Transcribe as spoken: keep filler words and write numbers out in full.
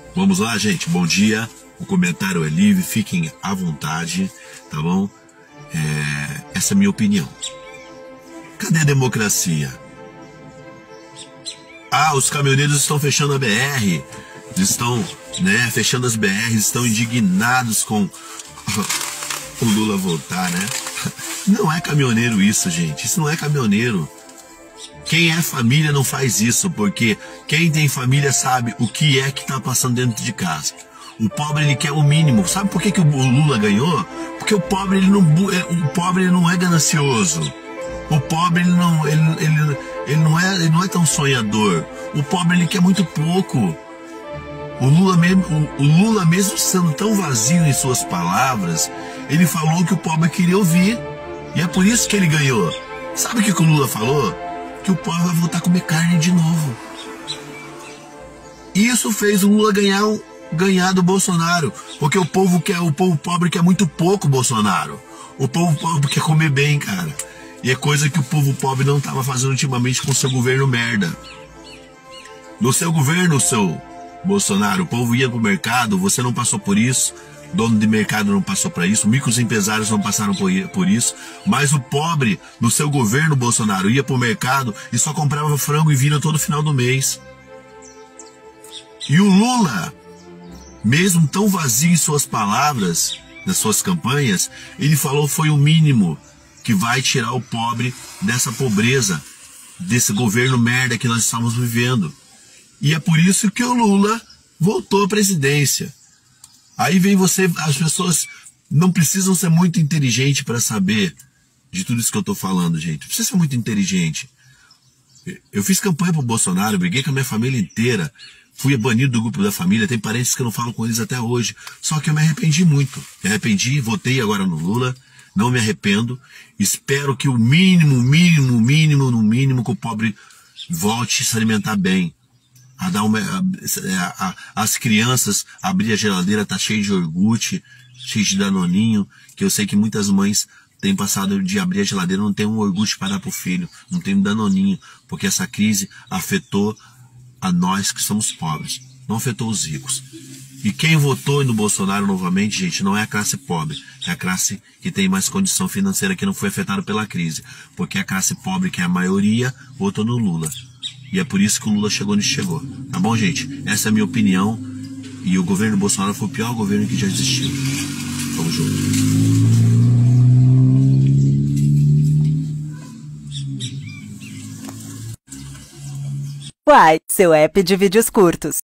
Vamos lá, gente, bom dia. O comentário é livre, fiquem à vontade, tá bom? É, essa é a minha opinião. Cadê a democracia? Ah, os caminhoneiros estão fechando a B R, estão, né, fechando as B Rs, estão indignados com o Lula voltar, né? Não é caminhoneiro isso, gente, isso não é caminhoneiro. Quem é família não faz isso, porque quem tem família sabe o que é que está passando dentro de casa. O pobre, ele quer o mínimo. Sabe por que, que o Lula ganhou? Porque o pobre, ele não, o pobre ele não é ganancioso. O pobre, ele não, ele, ele, ele, não é, ele não é tão sonhador. O pobre, ele quer muito pouco. O Lula, mesmo, o, o Lula, mesmo sendo tão vazio em suas palavras, ele falou que o pobre queria ouvir. E é por isso que ele ganhou. Sabe o que, que o Lula falou? Que o pobre vai voltar a comer carne de novo. Isso fez o Lula ganhar, ganhar do Bolsonaro, porque o povo quer, o povo pobre quer muito pouco Bolsonaro. O povo pobre quer comer bem, cara. E é coisa que o povo pobre não estava fazendo ultimamente com o seu governo merda. No seu governo, seu Bolsonaro, o povo ia pro mercado, você não passou por isso. Dono de mercado não passou para isso, microempresários não passaram por isso, mas o pobre, no seu governo Bolsonaro, ia para o mercado e só comprava frango e vinho todo final do mês. E o Lula, mesmo tão vazio em suas palavras, nas suas campanhas, ele falou que foi o mínimo que vai tirar o pobre dessa pobreza, desse governo merda que nós estamos vivendo. E é por isso que o Lula voltou à presidência. Aí vem você, as pessoas não precisam ser muito inteligentes para saber de tudo isso que eu tô falando, gente. Não precisa ser muito inteligente. Eu fiz campanha pro Bolsonaro, briguei com a minha família inteira, fui banido do grupo da família, tem parentes que eu não falo com eles até hoje. Só que eu me arrependi muito. Me arrependi, votei agora no Lula, não me arrependo. Espero que o mínimo, mínimo, mínimo, no mínimo, que o pobre volte a se alimentar bem. A dar uma, a, a, as crianças, abrir a geladeira, tá cheio de iogurte, cheio de danoninho, que eu sei que muitas mães têm passado de abrir a geladeira, não tem um iogurte para dar pro filho, não tem um danoninho, porque essa crise afetou a nós que somos pobres, não afetou os ricos. E quem votou no Bolsonaro novamente, gente, não é a classe pobre, é a classe que tem mais condição financeira, que não foi afetada pela crise, porque a classe pobre, que é a maioria, votou no Lula. E é por isso que o Lula chegou onde chegou. Tá bom, gente? Essa é a minha opinião. E o governo Bolsonaro foi o pior governo que já existiu. Vamos junto. Uai, seu app de vídeos curtos.